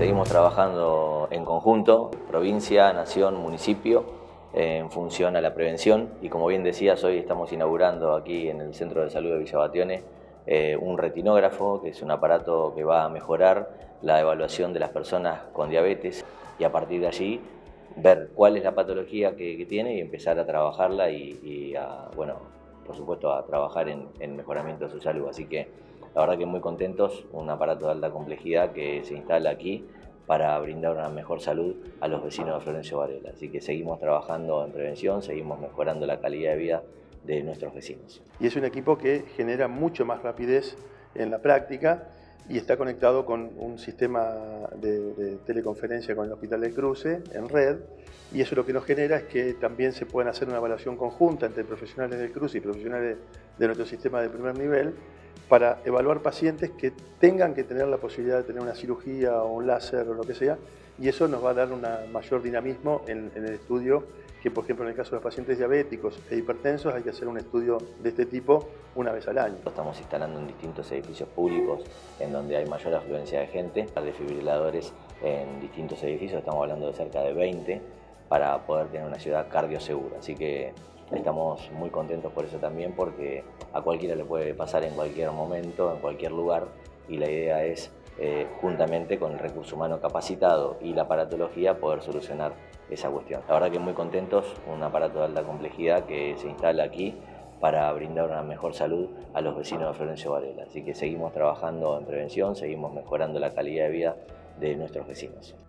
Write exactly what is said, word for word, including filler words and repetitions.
Seguimos trabajando en conjunto, provincia, nación, municipio, en función a la prevención, y como bien decías, hoy estamos inaugurando aquí en el Centro de Salud de Villa Bationes eh, un retinógrafo, que es un aparato que va a mejorar la evaluación de las personas con diabetes, y a partir de allí ver cuál es la patología que, que tiene y empezar a trabajarla y, y a, bueno, por supuesto a trabajar en el mejoramiento de su salud. Así que la verdad que muy contentos, un aparato de alta complejidad que se instala aquí para brindar una mejor salud a los vecinos de Florencio Varela. Así que seguimos trabajando en prevención, seguimos mejorando la calidad de vida de nuestros vecinos. Y es un equipo que genera mucho más rapidez en la práctica y está conectado con un sistema de, de teleconferencia con el Hospital del Cruce en red, y eso lo que nos genera es que también se puedan hacer una evaluación conjunta entre profesionales del Cruce y profesionales de nuestro sistema de primer nivel para evaluar pacientes que tengan que tener la posibilidad de tener una cirugía o un láser o lo que sea, y eso nos va a dar un mayor dinamismo en, en el estudio, que por ejemplo en el caso de los pacientes diabéticos e hipertensos hay que hacer un estudio de este tipo una vez al año. Lo estamos instalando en distintos edificios públicos en donde hay mayor afluencia de gente, desfibriladores en distintos edificios, estamos hablando de cerca de veinte, para poder tener una ciudad cardiosegura. Así que estamos muy contentos por eso también, porque a cualquiera le puede pasar en cualquier momento, en cualquier lugar, y la idea es, eh, juntamente con el recurso humano capacitado y la aparatología, poder solucionar esa cuestión. La verdad que muy contentos, un aparato de alta complejidad que se instala aquí para brindar una mejor salud a los vecinos de Florencio Varela. Así que seguimos trabajando en prevención, seguimos mejorando la calidad de vida de nuestros vecinos.